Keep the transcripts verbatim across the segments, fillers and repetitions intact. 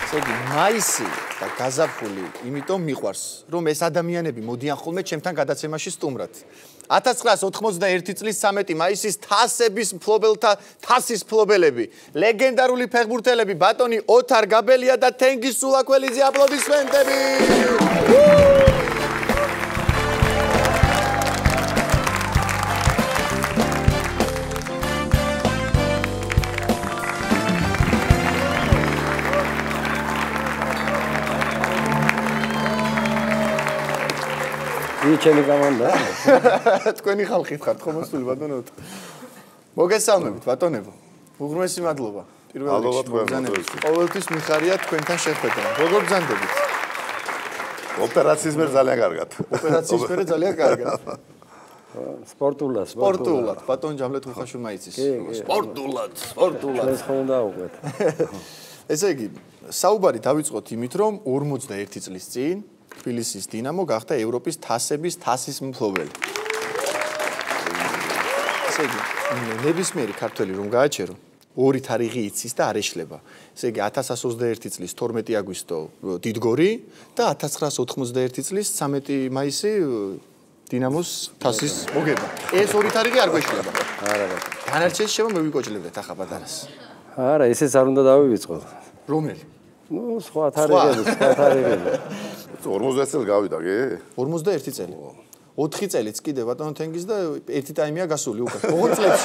ზოგი მაისი და გაზაფხული იმიტომ მიყვარს რომ ეს ადამიანები მოდიან ხოლმე ჩემთან გადაცემაში სტუმრად ათას ცხრაას ოთხმოცდაერთი წლის სამეტი მაისის თასების მფლობელთა თასის მფლობელები ლეგენდარული ფეხბურთელები ბატონი ოთარ გაბელია და თენგიზ სულაქველიძე აპლოდისმენტები ჩემი გამონდა. თქვენი ხალხით ხართ ხომ მოსული ბატონო. მოგესალმებით ბატონებო. უღრმესი მადლობა. პირველ რიგში მოგზაურობთ. ყოველთვის მიხარია თქვენთან შეხვედრა. როგორ ბრძანდებით? ოპერაციის მერე ძალიან კარგად. ოპერაციის მერე ძალიან კარგად. სპორტულად, სპორტულად. ბატონ ჯამლეთ უხაშურმა იცის. სპორტულად, სპორტულად. ეს ხომ დაუყვეთ. ესე იგი, საუბარი დავიწყოთ იმით, რომ ორმოცდაერთი წლის წინ თბილისის დინამო გახდა ევროპის თასების თასის მფლობელი. ესე იგი, ნებისმიერი ქართველი რომ გააჩერო, ორი თარიღი იცის და არ ეშლება. ესე იგი, ათას ათას ოცდაერთი წლის თორმეტი აგვისტო დიდგორი და ათას ცხრაას ოთხმოცდაერთი წლის სამეტი მაისი დინამოს თასის მოგება. ეს ორი თარიღი არ გვეშლება. არა, არა. დანარჩენს შევა მევიკოჭლებდეთ ახლა პატარას. არა, ესეც არ უნდა დავივიწყოთ. რომელი? ნუ სხვა თარიღები, სხვა თარიღები. ორმოცდაერთი წელი გავიდა, კი? ორმოცდაერთი წელი. ოთხი წელიც კიდე ბატონო თენგიზ და ერთი ტაიმია გასული უკან. ოთხ წლებში.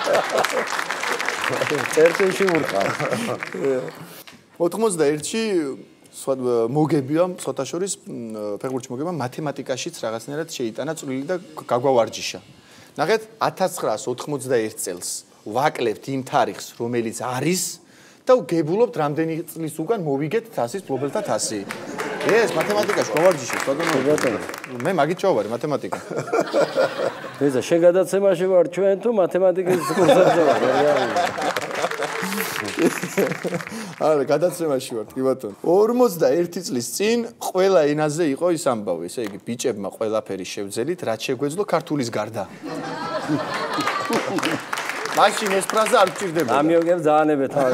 წერტილში ვურყავ. ოთხმოცდაერთში სხვა მოგებია ცოტა შორის ფეხბურთში მოგება მათემატიკაშიც რაღაცნაირად შეიტანა წვლილი და გაგვავარჯიშა. ნახეთ ათას ცხრაას ოთხმოცდაერთ წელს ვაკლებთ იმ თარიღს რომელიც არის და გებულობთ რამდენი წლის უკან მოვიგეთ თასის მფლობელთა თასი. ეს მათემატიკაში გავარჯიშეთ ბატონო. მე მაგით ჩავაბარე მათემატიკა. ესა შეგადაცემაში ვარ ჩვენ თუ მათემატიკის კურსებზე ვარ. არა, გადაცემაში ვარ, კი ბატონო. ორმოცდაერთი წლის წინ ყველა ენაზე იყო ის ამბავი, ესე იგი ბიჭებმა ყველაფერი შევძელით, რაც შეგვეძლო ქართულის გარდა. მაშინ ეს ფრაზა არ გჭირდებოდა. ამიოგებს ძალიანებე თავი.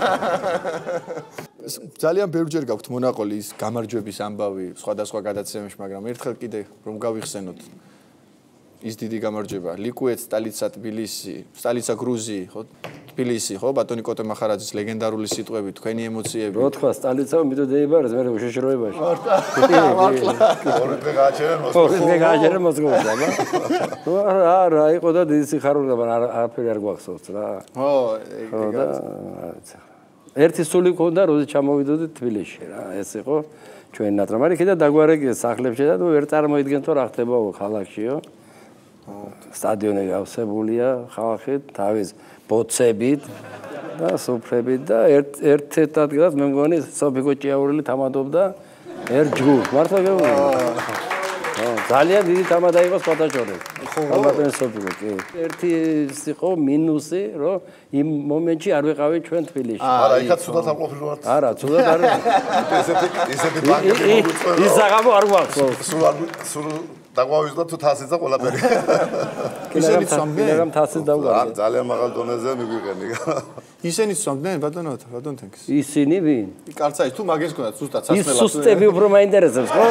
ძალიან ბევრჯერ გაქვთ მონაყოლი ის გამარჯვების ამბავი სხვადასხვა გადაცემებში, მაგრამ ერთხელ კიდე რომ გავიხსენოთ ის დიდი გამარჯვება ლიკუეთ სტალიცა თბილისი, სტალიცა გრუზი, ხო? თბილისი, ხო? ბატონი კოტე მახარაძის ლეგენდარული სიტყვები, თქვენი ემოციები. რო თქვა სტალიცა მიდო დაიბარეს მე უშეშროებაში. ორი დღე გააჩერენ მოსკოვში. ორი დღე გააჩერენ მოსკოვში, აბა. ნუ არა, იყო და დიდი სიხარული, მაგრამ არაფერი არ გვახსოვს რა. ხო, ეგ ერთი სული ქონდა, როდის ჩამოვიდოდი თბილისში რა. ეს იყო ჩვენი ნატრამარი, კიდე დაგვარეკე სახლებში და ნუ ვერ წარმოიდგენთო რა ხდება ქალაქშიო. სტადიონი გავსებულია ხალხით, თავის ბოცებით და სუფრებით და ერთ-ერთ ადგილას მე მგონი სოფიკო ჭიაურელი თამადობდა ერთ ჯგუფს. მართლა გეუბნები? ხო, ძალიან დიდი თამადა იყო სხვათა შორის. ალბათ სოფიკო, კი. ერთი იყო მინუსი, რომ იმ მომენტში არ ვიყავი ჩვენ თბილისში. არა, იქაც ცუდად ამყოფილი ვართ. არა, ცუდად არ ესეთი ესეთი ბანკები მოგვიწევს. ის საღამო არ გვახსოვს. სულ სულ დაგვავიზდა თუ თასიც და ყველაფერი. ისინიც სვამდნენ? რამ თასიც დავგარდა. ძალიან მაღალ დონეზე მიგვიყენი. ისინიც სვამდნენ ბატონო, ბატონ თენგიზ. ისინი ვინ? კარცაი თუ მაგეს გქონდა ზუსტად სასმელად. ის სუსტები უფრო მაინტერესებს, ხო?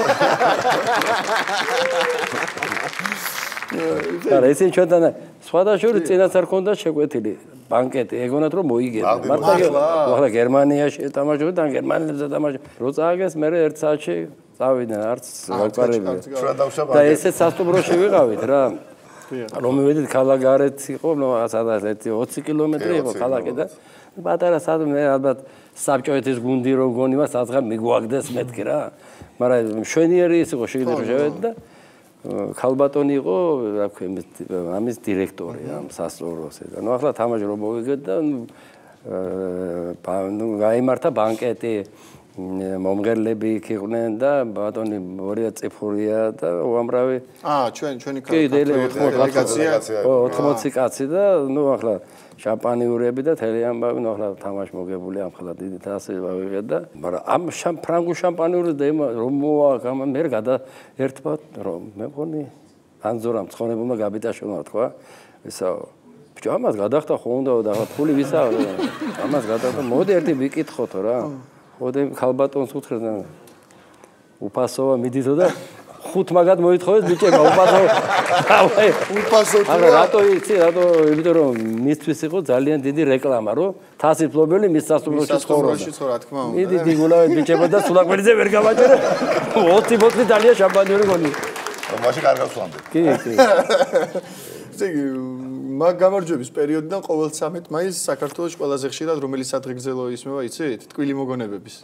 არა, ისინი ჩვენთან სხვადასხვა წინას არ ქონდა შეკვეთილი ბანკეტი, ეგონათ რომ მოიგებდა. მართლა გერმანიაში ეთამაშებდა, გერმანელებზე თამაშობდა. რო წააგეს მე ერთ საათში წავიდნენ, არც ვაკარებია. და ესეც სასტუმროში ვიყავით რა. რომ მივედით ქალაქგარეთ იყო, ნუ სადაც ოცი კილომეტრი იყო ქალაქი და პატარა სად მე ალბათ საბჭოეთის გუნდი რო გონი მას საძღა მიგვაგდეს მეთქი რა. მაგრამ მშვენიერი ის იყო შეიძლება რომ შევედი და ქალბატონი იყო, რა ქვია, ამის დირექტორი ამ სასტუმროსი და ნუ ახლა თამაში რომ მოვიგეთ და ნუ გაიმართა ბანკეტი მომღერლები იყვნენ და ბატონი მორია წიფურია და უამრავი აა ჩვენ ჩვენი დელეგაცია ოთხმოცი კაცი და ნუ ახლა შამპანიურები და თელი ამბავი ნუ ახლა თამაში მოგებული ამ ხლა დიდი თასი ვიღეთ და მაგრამ ამ ფრანგულ შამპანიურს და რომ მოვა მე გადა ერთბათ რომ მე მგონი ანზორამ ცხონებულმა გაბიტაშოვმა თქვა ესა ბიჭო ამას გადახდა ხო უნდა და ფული ვისა ამას გადახდა მოდი ერთი ვიკითხოთო რა ოდე ხალბატონს უთხრდა უფასოა მიდითო და ხუთ მაგად მოითხოვეს ბიჭებმა უფასო დავაი უფასო არა რატო იცი რატო იმიტომ რომ მისთვის იყო ძალიან დიდი რეკლამა რომ თასის ფლობელი მის სასტუმროში ცხოვრობდა რა თქმა უნდა მიდი დიგულავეთ ბიჭებო და სულაკბელიძე ვერ გავაჭერე ოცი ბოთლი ძალიან შამპანიური გონი მაშინ კარგავს ვამდე კი კი ესე იგი მაგ გამარჯვების პერიოდიდან ყოველ ცამეტ მაისს საქართველოს ყველაზე ხშირად რომელი სადღეგრძელო ისმევა იცით? ტკვილი მოგონებების.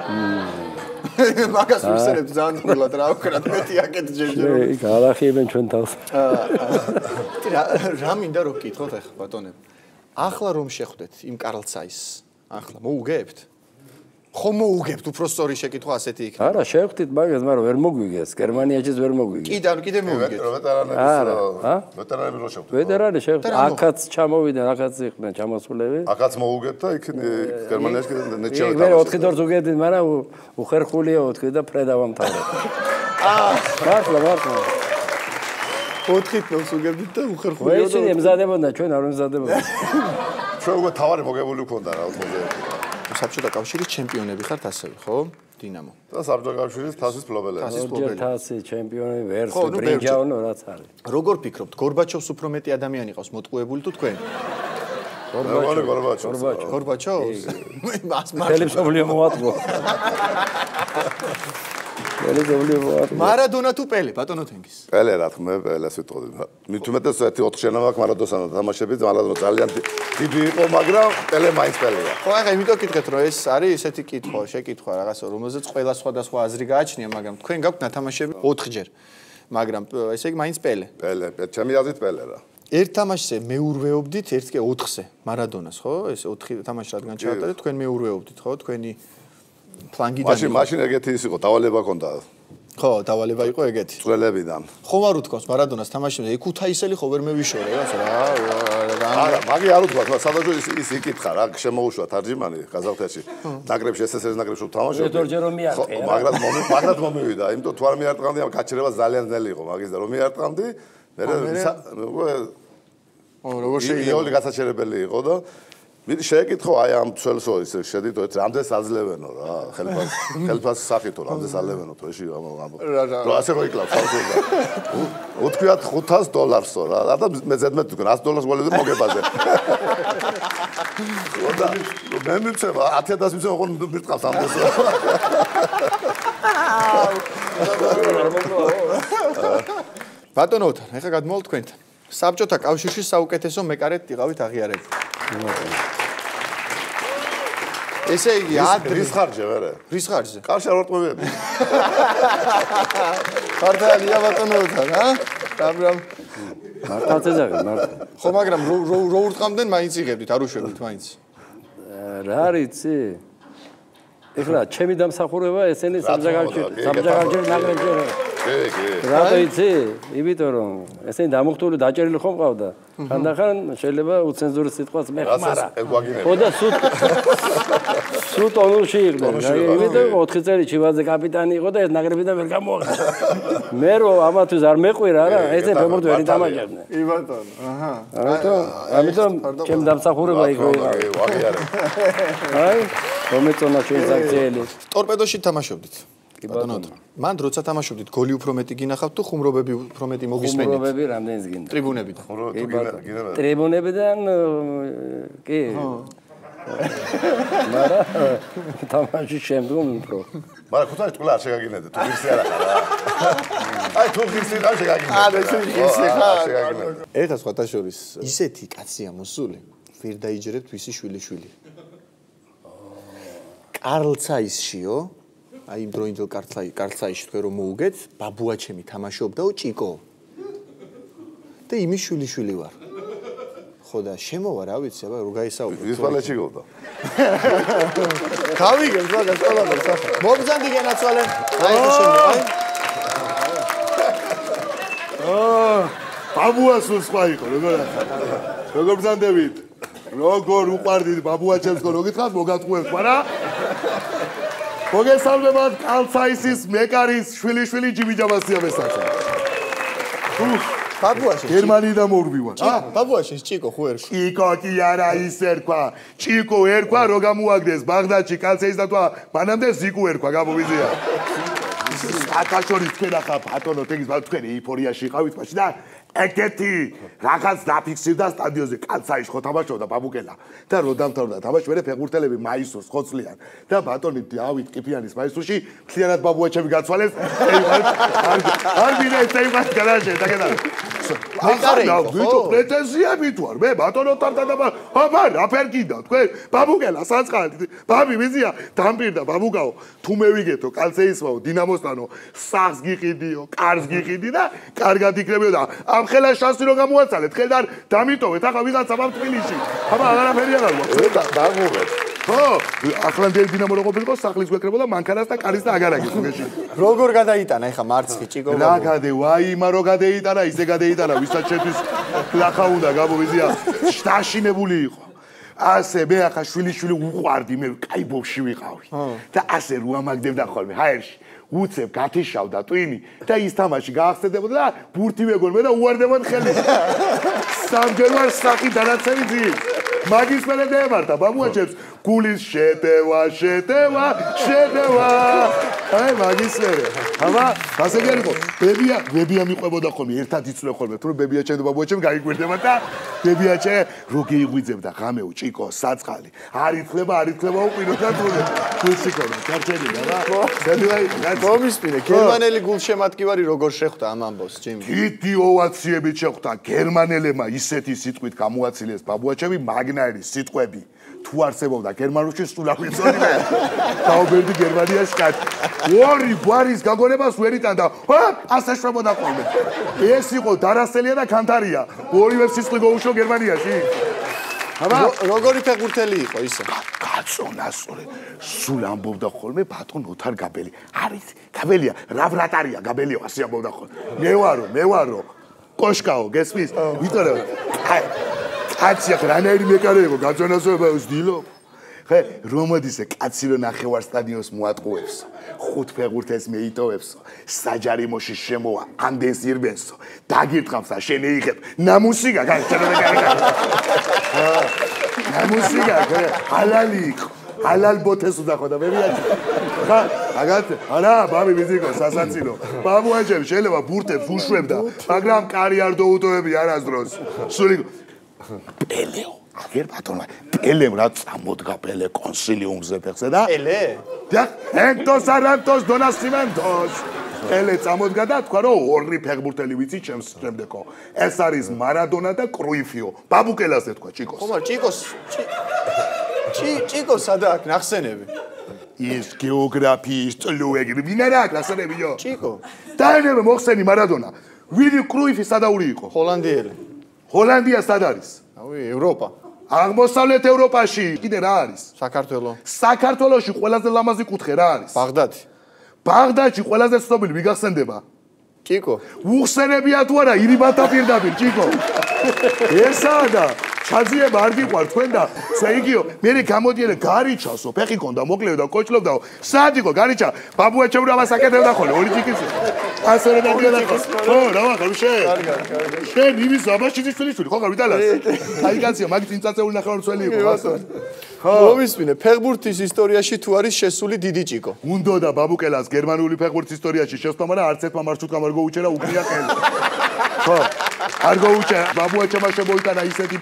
მაგას ვიხსენებ ძალიან თბილად რა ვქნათ მეტი აკეთ ჯერჯერო. იქ ალახიებენ ჩვენ თავს. რა რა მინდა რომ გკითხოთ ახლა ბატონებ. ახლა რომ შეხვდეთ იმ კარლ ცაისს, ახლა მოუგებთ? ხომ მოუგებთ უფრო სწორი შეკითხვა ასეთი იქნება. არა, შევხვდით მაგას, მაგრამ ვერ მოგვიგეს. გერმანიაშიც ვერ მოგვიგეს. კიდე ანუ კიდე მოუგებთ. ვეტერანები ვეტერანები რო შევხვდით. ვეტერანი შევხვდით. აქაც ჩამოვიდნენ, აქაც იყვნენ ჩამოსულები. აქაც მოუგებთ და იქ გერმანიაში კიდე ნეჩევა. მე ოთხი დორს უგებდით, მაგრამ უხერხულია ოთხი და ფრედავამთავრე. აა, მართლა, მართლა. ოთხი დორს უგებდით და უხერხულია. ვეცი ემზადებოდა, ჩვენ არ ემზადებოდა. ჩვენ უკვე თავარი მოგებული ქონდა რა ოთხმოცდაერთი. საბჭოთა კავშირის ჩემპიონები ხართ ასევე, ხო? დინამო. და საბჭოთა კავშირის თასის ფლობელები. თასის ფლობელები. თასის ჩემპიონი, ვერსი, ბრინჯაონო რაც არის. როგორ ფიქრობთ, გორბაჩოვს უფრო მეტი ადამიანი ყავს მოტყუებული თუ თქვენ? გორბაჩოვს. გორბაჩოვს? მას მას ტელევიზიო მოატყო. ტელევიზიო მოატყო. მარადონა თუ პელე, ბატონო თენგის? პელე რა თქმა უნდა, პელეს ვიტყოდი. მით უმეტეს ერთი ოთხ შენა მაქვს მარადონასთან თამაშები, მარადონა ძალიან დიდი იყო, მაგრამ პელე მაინც პელეა. ხო, ახლა იმიტომ გითხეთ, რომ ეს არის ესეთი კითხვა, შეკითხვა რაღაცა, რომელზეც ყველა სხვადასხვა აზრი გააჩნია, მაგრამ თქვენ გაქვთ ნათამაშები ოთხჯერ. მაგრამ ესე იგი მაინც პელე. პელე, ჩემი აზრით პელე რა. ერთ თამაშზე მეურვეობდით, ერთ კი ოთხზე, მარადონას, ხო? ეს ოთხი თამაში რადგან ჩაატარეთ, თქვენ მეურვეობდით, ხო? თქვენი ფლანგიდან. მაშინ მაშინ ეგეთი ის იყო, დავალება ქონდა. ხო, დავალება იყო ეგეთი. წვრელებიდან. ხომ არ უთქვას მარადონას თამაშებზე, ექუთაისელი ხო ვერ მევიშორე რა, რა. არა, მაგი არ უთქვას, სადღაც ის ის იკითხა რა, შემოუშვა თარჯიმანი ყაზახეთში. ნაკრებში ეს ეს ნაკრებში თამაშობდი. ერთჯერ რომ მიარტყე. მაგრამ მაგრამ მომივიდა, იმიტომ თუ არ მიარტყამდი, ამ გაჩერება ძალიან ძნელი იყო მაგის და რომ მიარტყამდი, მე ო, როგორ შეიძლება? იოლი გასაჩერებელი იყო და მიდი შეეკითხო აი ამ ცველსო ის შედით რამდენს აძლევენო რა ხელფას ხელფას სახითო რამდენს აძლევენო თუ ეში რა ასე რო იკლავს ხალხი უთქვიათ ხუთას დოლარსო რა და მე ზედმეტ თქვენ ათი დოლარს გვალეზე მოგებაზე ხოდა მე მიცევა ათი ათას მიცევა ხო მირტყავს ამდენს ბატონო ეხა გადმოვალ თქვენთან საბჭოთა კავშირში საუკეთესო მეკარედ იყავით აღიარებული ესე იგი ადრე რის ხარჯზე ვერე რის ხარჯზე კარში არ ვარტყმებები ხარდალია ბატონოთან ა დაბრამ მართლაც ეძახი მართლა ხო მაგრამ რო ურტყამდნენ მაინც იღებდით არ უშვებდით მაინც რა არიცი ეხლა ჩემი დამსახურება ესენი საბჭოთა საბჭოთა ნაკრებში კი კი რატო იცი იმიტომ რომ ესენი დამუხტული დაჭერილი ხომ ყავდა ხანდახან შეიძლება უცენზურის სიტყვას მეხმარა ხო და სულ სულ ტონულში იყვნენ იმიტომ ოთხი წელი ჩივაძე კაპიტანი იყო და ეს ნაკრებიდან ვერ გამოახდა მე რომ ამათთვის არ მეყვირა რა ესე ფეხბურთი ვერ იტამაშებდნენ კი ბატონო აჰა ამიტომ ამიტომ ჩემ დამსახურება იქ ვაღიარე აი მომეწონა ჩვენი საქციელი ტორპედოში თამაშობდით ბატონო მან როცა თამაშობდით გოლი უფრო მეტი გინახავთ თუ ხუმრობები უფრო მეტი მოგისმენთ ხუმრობები რამდენიც გინდა ტრიბუნებიდან ტრიბუნებიდან კი მაგრამ თამაშის შემდგომ უფრო მაგრამ ხუთარი ტყულა არ შეგაგინეთ თუ ღირსი არა ხარ აი თუ ღირსი ხარ შეგაგინეთ აა ეს ღირსი ხარ ეხა სხვათა შორის ისეთი კაცია მოსული ვერ დაიჯერებთ ვისი შვილიშვილი კარლ ცაისშიო აი იმ დროინდელ კარლცაი კარლცაიში თქვენ რომ მოუგეთ ბაბუაჩემი თამაშობდაო ჭიკო და იმის შვილიშვილი ვარ ხო და შემოვა რა ვიცი აბა რო გაისაუბროთ ის პალეჩი გობდა გავიგებ მაგას ყველაფერს ახლა მოგზანდი განაცვალე აი ეს შემო აი აა ბაბუას სხვა იყო როგორ როგორ ბზანდებით როგორ უყარდით ბაბუაჩემს რო გითხართ მოგატყუებს მაგრამ მოგესალმებათ კალცაისის მეკარის შვილიშვილი ჯიმი ჯამასია მესაცა. ბაბუაში გერმანიიდან მოვდივარ. აა ბაბუაში ჭიკო ხო ერქვა. ჭიკო კი არა ის ერქვა. ჭიკო ერქვა რო გამოაგდეს ბაღდადში კალცეის და თქვა მანამდე ზიკუ ერქვა გამოვიზია. აკაშორის თქვენ ახლა ბატონო თეგის თქვენ ეიფორიაში იყავით მაშინ და ეგეთი რაღაც დაფიქსირდა სტადიონზე კალცაის ხო თამაშობდა ბაბუკელა და რო დამთავრდა თამაში მერე ფეხბურთელები მაისურს ხოცლიან და ბატონი დავით ყიფიანის მაისურში მთლიანად ბაბუაჩები გაცვალეს არ არ მინდა ეცეიმას გარაჟე და გადავ ახლა ვიჭო პრეტენზიები თუ არ მე ბატონო თარდა და აბა რა ფერკიდა თქვენ ბაბუკელა საწყალი ბაბი მიზია დამპირდა ბაბუკაო თუ მე ვიგეთო კალცეისმაო დინამოსთანო სახს გიყიდიო კარს გიყიდი და კარგად იქნებიო და ამ ხელა შანსი რო გამოაცალეთ ხელდან დამიტოვეთ ახლა ვიღაცა ამ თბილისში აბა აღარაფერი არ აქვს და დაგმოვეთ ხო ახლანდელი დინამო რო ყოფილიყო სახლის გვეკრებოდა მანქანას და კარის და აგარაგის უგეში როგორ გადაიტანა ახლა მარცხი ჭიკო რა გადე ვაიმა რო გადეიტანა ისე გადეიტანა ვისაც შეთვის ლახა უნდა გამოვიზია შტაშინებული იყო ასე მე ახლა შვილი შვილი უყვარდი მე კაი ბავში ვიყავი და ასე რო ამაგდებდა ხოლმე ჰაერში უცებ გათიშავდა ტვინი და ის თამაში გაახსენდებოდა და ბურთი ვეგონმე და უვარდებოდ ხელი სამგერვარ სახი დანაცემი ძი მაგის მერე დემართა ბაბუაჩებს გულის შეტევა შეტევა შეტევა აი მაგის მერე აბა ასე გერიყო ბებია ბებია მიყვებოდა ხოლმე ერთად იცვლე ხოლმე თუ ბებიაჩე და ბაბუაჩემ გაიგვირდება და ბებიაჩე რო გეიღვიძებდა ღამეო ჭიკო საწყალი არ ითლება არ ითლება უყირო და თუნე გულსიკონა კარჩენი და რა დედაი მომისმინე გერმანელი გულშემატკივარი როგორ შეხვდა ამ ამბავს ჯიმი დიდი ოვაციებით შეხვდა გერმანელებმა ისეთი სიტყვით გამოაცილეს ბაბუაჩები მაგნაირი სიტყვები თუ არსებობდა გერმანულში სულ აღიწოდიმე დაობერდი გერმანიაში კაცი ორი გვარის გაგონებას ვერ იტანდა ასე შვებოდა ხოლმე ეს იყო დარასელია და კანტარია ორივე სიტყვი გაუშო გერმანიაში აბა როგორი ფეხბურთელი იყო ისე კაცონასწორი სულ ამბობდა ხოლმე ბატონ ოთარ გაბელი არის გაბელია რა ვრატარია გაბელიო ასე ამბობდა ხოლმე მე ვარო მე ვარო კოშკაო გესმის ვიტორე კაცი ახლა რანაირი მეკარე იყო გაწონასწორება ვსდილო ხე რომოდისე კაცი რო ნახევარ სტადიონს მოატყუებს ხუთ ფეხბურთელს მეიტოვებს საჯარიმოში შემოვა ამდენს ირბენსო დაგირტყამსა შენ ეიღებ ნამუსიგა გაიწერა ნამუსიგა ალალი იყო ალალ ბოთეს უდახო და მე ვიაჭი ხა აგათ არა ბაბი მიზიკო სასაცილო ბაბუაჩემ შეიძლება ბურთებს უშვებდა მაგრამ კარი არ დაუტოვები არასდროს სული პელეო აგერ ბატონო პელემ რა წამოდგა პელე კონსილიუმზე ფეხზე და პელე და ენტოს არანტოს დონასიმენტოს პელე წამოდგა და თქვა რომ ორი ფეხბურთელი ვიცი ჩემს შემდეგო ეს არის მარადონა და კრუიფიო ბაბუკელას ეთქვა ჭიკოს ხომ არ ჭიკოს ჭი ჭიკო სადა აქვს ნახსენები ის გეოგრაფიის წლუეგი ვინ არა აქვს ნახსენებიო ჭიკო დაენებე მოხსენი მარადონა ვინი კრუიფი სადაური იყო ჰოლანდიელი ჰოლანდია სად არის ავი ევროპა აღმოსავლეთ ევროპაში კიდე რა არის საქართველო საქართველოში ყველაზე ლამაზი კუთხე რა არის ბაღდადი ბაღდადში ყველაზე ცნობილი ვიგახსენდება ჭიკო უხსენებია თუ არა ირიბათა პირდაპირ ჭიკო ესაა და ჩაძიება არ გიყვარ თქვენ და საიგიო მე გამოდიარე გარიჩასო ფეხი კონდა მოკლეო და კოჭლობდაო სად იყო გარიჩა ბაბუაჩემ რა მასაკეთებდა ხოლმე ორი ჭიქის ასე რა დაგიალა ხო რა ვახარ შენ შენ იმის აბაშიძის თვლიშვილი ხო ხარ ვიტალას აი კაცია მაგ წინწაწეული ნახევარმცველი იყო ხო მომისმინე ფეხბურთის ისტორიაში თუ არის შესული დიდი ჭიკო უნდა და ბაბუკელას გერმანული ფეხბურთის ისტორიაში შესვლა მაგრამ არც ერთმა მარშრუტკამ არ გაუჩერა უკრია ხელი ხო არ გაუჩერა ბაბუაჩემ შემოიტანა ისეთი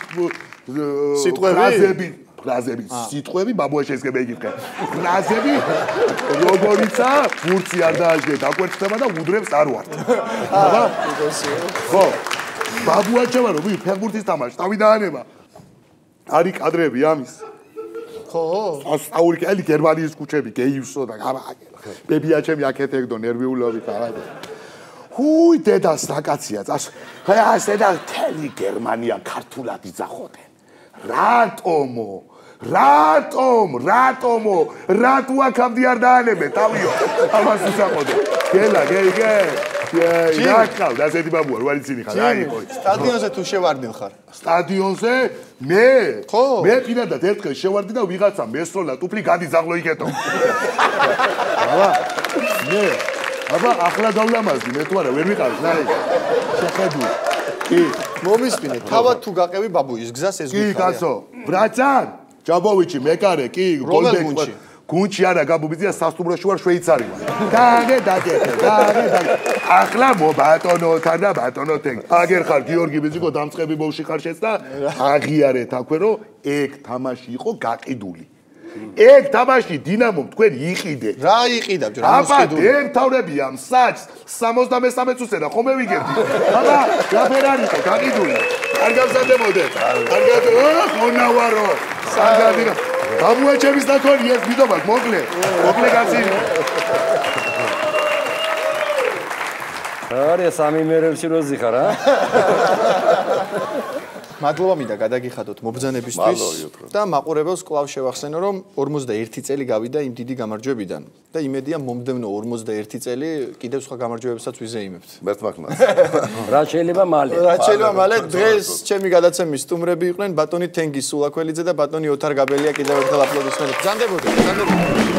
სიტყვები ფრაზები სიტყვები ბაბუაჩემ ესგება იგიხე ფრაზები როგორიცა ბურთი არ დააჟდე დაკვერცხება და უდრებს არ ვართ აბა ხო ბაბუაჩემ რო ფეხბურთის თამაში თავი დაანება არის კადრები ამის ხო ასაური კელი გერმანიის კუჩები გეივსო და ბებიაჩემი აქეთ ეგდო ნერვიულობით აღარ ჰუი დედას საკაცია წას ხა ასე და თელი გერმანია ქართულად იძახოდნენ რატომო რატომ რატომო რატო აქამდე არ დაანებე თავიო ამას უსაყოდო გელა გეი გე რა ყავ დასეთი ბაბუა რო არიცინი ხარ აი ხო სტადიონზე თუ შევარდნილ ხარ სტადიონზე მე ხო მე პირადად ერთხელ შევარდი და ვიღაცა მესროლა ტუფლი გადიზაღლო იქეთო აბა მე აბა ახლა გავლამაზდი მე თუ არა ვერ ვიყავს ნაი შეხედვი კი მომისმინე თავად თუ გაყევი ბაბუის გზას ეს კი გითხარია კაცო ბრაცან ჯაბოვიჩი მეკარე კი გუნჩი გუნჩი არა გაბუბიზია სასტუმროში ვარ შვეიცარი ვარ დაგე დაგე დაგე დაგე ახლა მობატონოთან და ბატონოთენ აგერ ხარ გიორგი ბიზიკო დამწყები ბოუში ხარ შეც და აღიარეთ აქვე რომ ეგ თამაში იყო გაყიდული ეგ თამაში დინამომ თქვენ იყიდე რა იყიდა ბჭო რა მოსყიდული აბა ემთავრებია მსაჯს სამოცდამესამე წუთზე და ხომ მევიგებდი აბა რა ფერარი იყო გაყიდული არ გავზარდებოდეთ არ გავზარდებოდეთ ხონავარო საგადინა ბაბუაჩების დაქონი ეს ვიდობად მოკლე მოკლე კაცი არა სამი მერევში როზი ხარ ა მადლობა მინდა გადაგიხადოთ მობრძანებისთვის და მაყურებელს კვლავ შევახსენო რომ ორმოცდაერთი წელი გავიდა იმ დიდი გამარჯვებიდან და იმედია მომდევნო ორმოცდაერთი წელი კიდევ სხვა გამარჯვებებსაც ვიზეიმებთ მერტმაკნას რა შეიძლება მალე რა შეიძლება მალე დღეს ჩემი გადაცემის სტუმრები იყვნენ ბატონი თენგი სულაქველიძე და ბატონი ოთარ გაბელია კიდევ ერთხელ აპლოდისმენტები ბრძანდებოდეთ ბრძანდებოდეთ